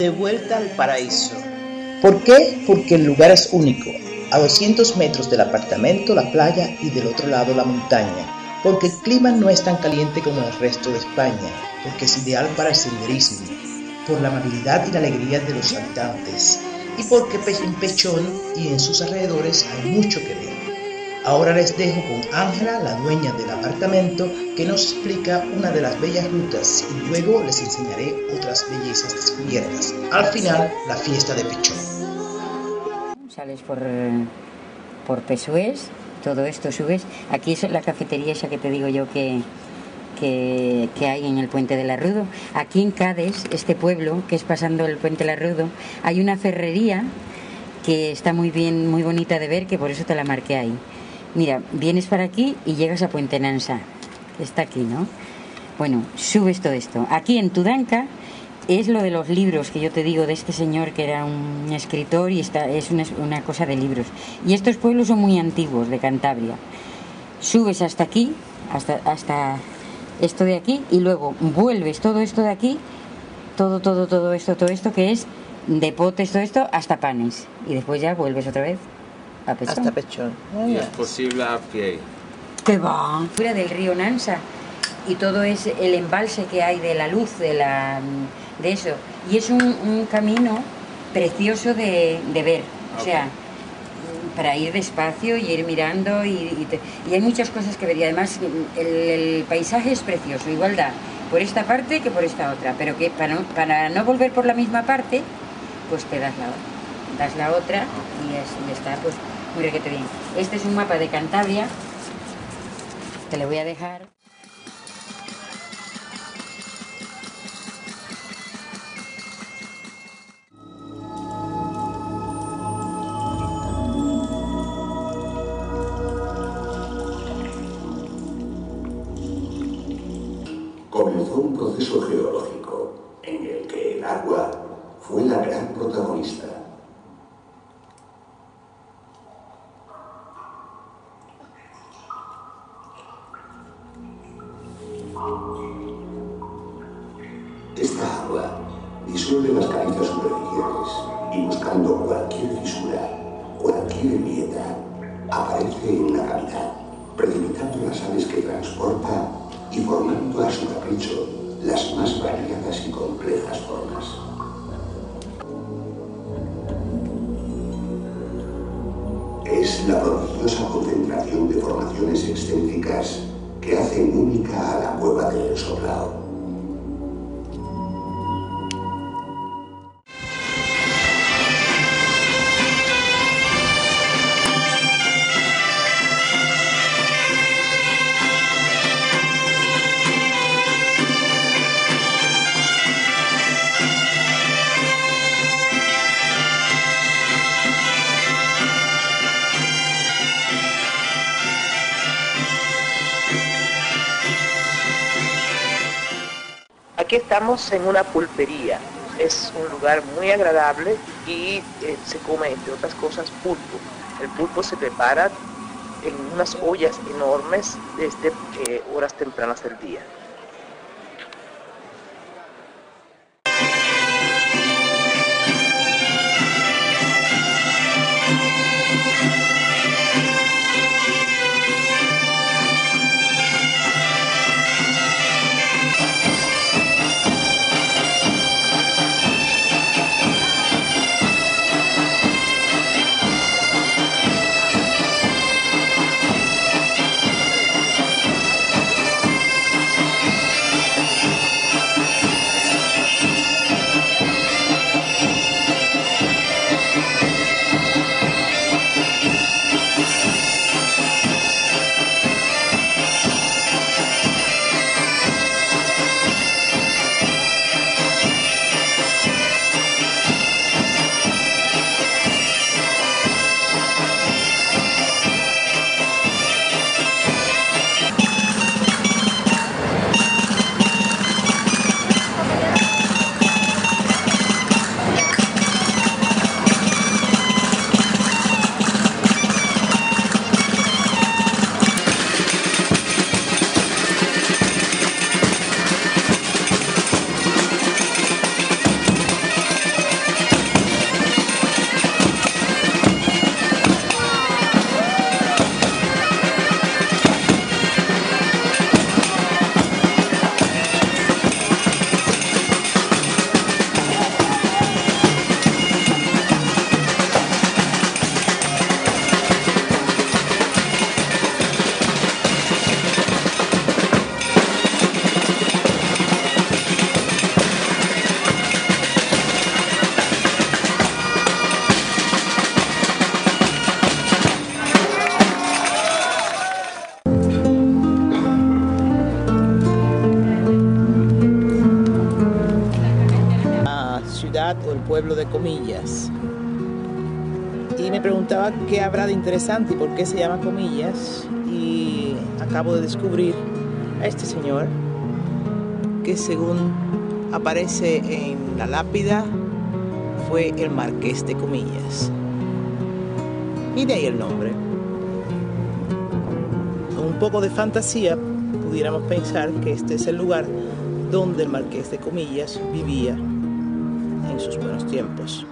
De vuelta al paraíso. ¿Por qué? Porque el lugar es único. A 200 metros del apartamento, la playa y del otro lado la montaña. Porque el clima no es tan caliente como el resto de España. Porque es ideal para el senderismo. Por la amabilidad y la alegría de los habitantes. Y porque en Pechón y en sus alrededores hay mucho que ver. Ahora les dejo con Ángela, la dueña del apartamento, que nos explica una de las bellas rutas y luego les enseñaré otras bellezas descubiertas. Al final, la fiesta de Pechón. Sales por Pesués, todo esto subes. Aquí es la cafetería esa que te digo yo que hay en el Puente del Arrudo. Aquí en Cádiz, este pueblo que es pasando el Puente del Arrudo, hay una ferrería que está muy bien, muy bonita de ver, que por eso te la marqué ahí. Mira, vienes para aquí y llegas a Puente Nansa, que está aquí, ¿no? Bueno, subes todo esto. Aquí en Tudanca es lo de los libros que yo te digo de este señor que era un escritor y es una cosa de libros. Y estos pueblos son muy antiguos de Cantabria. Subes hasta aquí, hasta esto de aquí, y luego vuelves todo esto de aquí, todo esto que es de potes, todo esto, hasta Panes. Y después ya vuelves otra vez a Pechón. Hasta Pechón. Y es posible a pie. ¿Qué va? Fuera del río Nansa. Y todo es el embalse que hay de la luz, de eso. Y es un camino precioso de ver. O sea, para ir despacio y ir mirando y hay muchas cosas que ver. Y además el paisaje es precioso. Igual da por esta parte que por esta otra. Pero que para no volver por la misma parte, pues te das la otra y está pues muy requete bien. Este es un mapa de Cantabria. Te lo voy a dejar. Comenzó un proceso geológico en el que el agua fue la gran protagonista. Esta agua disuelve las caídas superficiales y buscando cualquier fisura, cualquier grieta, aparece en la cavidad, precipitando las sales que transporta y formando a su capricho las más variadas y complejas formas. Es la prodigiosa concentración de formaciones excéntricas que hacen única a la cueva de El Sobrao. Aquí estamos en una pulpería. Es un lugar muy agradable y se come, entre otras cosas, pulpo. El pulpo se prepara en unas ollas enormes desde horas tempranas del día. ciudad o el pueblo de Comillas. Y me preguntaba qué habrá de interesante y por qué se llama Comillas. Y acabo de descubrir a este señor que, según aparece en la lápida, fue el Marqués de Comillas. Y de ahí el nombre. Con un poco de fantasía pudiéramos pensar que este es el lugar donde el Marqués de Comillas vivía en sus buenos tiempos.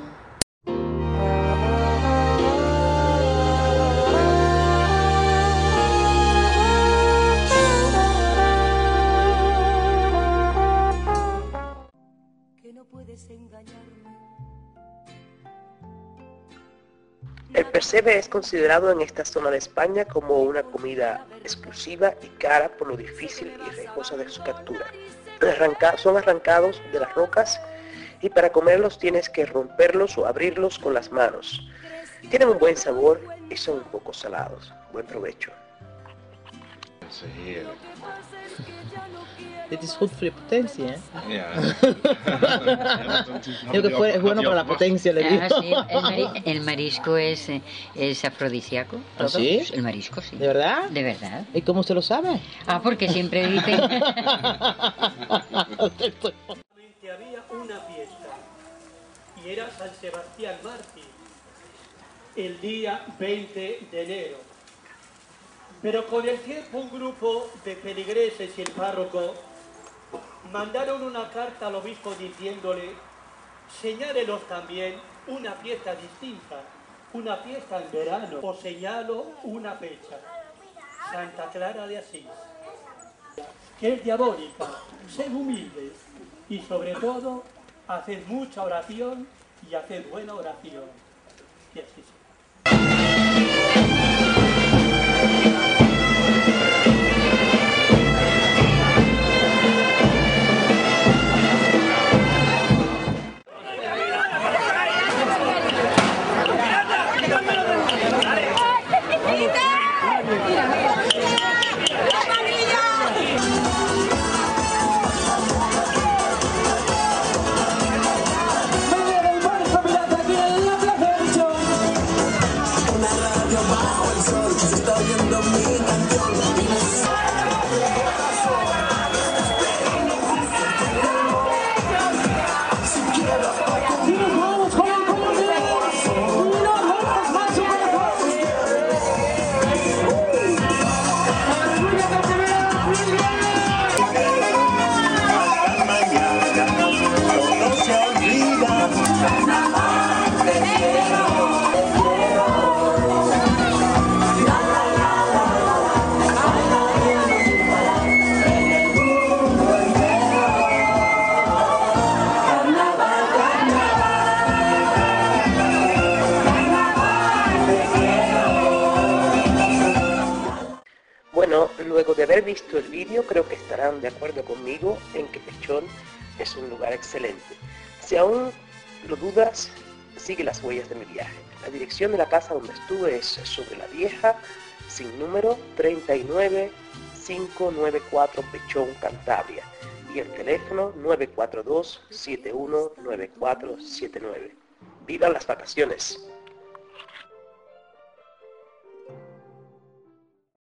El percebe es considerado en esta zona de España como una comida exclusiva y cara por lo difícil y riesgosa de su captura. Son arrancados de las rocas y para comerlos tienes que romperlos o abrirlos con las manos. Tienen un buen sabor y son un poco salados. Buen provecho. Dit is goed voor je potentie, hè? Ja. Creo que es bueno para la potencia, le digo. Sí, el marisco es afrodisíaco. ¿Ah, sí? El marisco, sí. ¿De verdad? De verdad. ¿Y cómo usted lo sabe? Ah, porque siempre dicen... Había una fiesta y era San Sebastián Mártir, el día 20 de enero. Pero con el tiempo un grupo de feligreses y el párroco mandaron una carta al obispo diciéndole: señálelos también una fiesta distinta, una fiesta en verano, o señalo una fecha, Santa Clara de Asís, que es diabólica. Sed humildes y sobre todo haced mucha oración y haced buena oración. Y así sea. Bueno, luego de haber visto el vídeo, creo que estarán de acuerdo conmigo en que Pechón es un lugar excelente. Si aún lo dudas, sigue las huellas de mi viaje. La dirección de la casa donde estuve es sobre la vieja, sin número, 39594 Pechón, Cantabria. Y el teléfono 942-719479. ¡Vivan las vacaciones!